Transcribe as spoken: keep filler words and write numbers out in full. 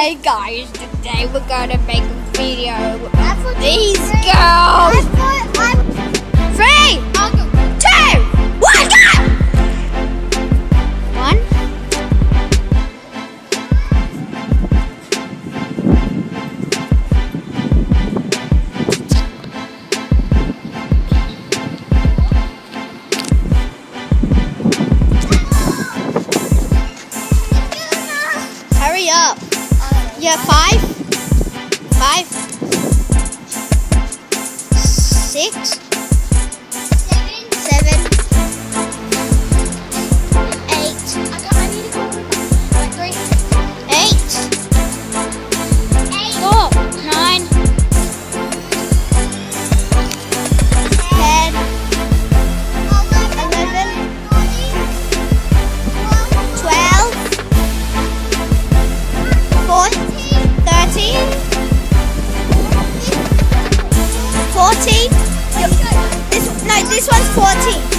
Hi guys, today we're gonna make a video with these girls. Three, two, one, go! One. Hurry up. Yeah, five, five, six, seven, eight, eight, four, nine, ten, eleven, twelve, fourteen, thirteen, fourteen. This, no, this one's fourteen.